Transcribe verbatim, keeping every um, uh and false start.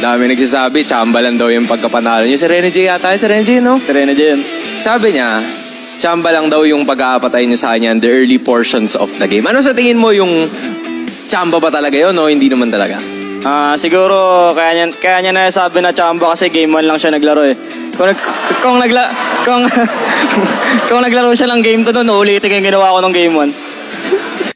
Dami nagsasabi, tsamba lang daw yung pagkapanalo niyo. Si Rene J yata, si Rene J, no? Si Rene J yun. Sabi niya, tsamba lang daw yung pagkakapatay niyo sa kanya in the early portions of the game. Ano sa tingin mo yung tsamba ba talaga yun, no? Hindi naman talaga. Ah, uh, siguro kaya niya kaya niya na sabi na tsamba kasi game one lang siya naglaro eh. Kung nag, kung nagla kung kung naglaro siya ng game two doon, ulitin yung ginawa ko ng game one.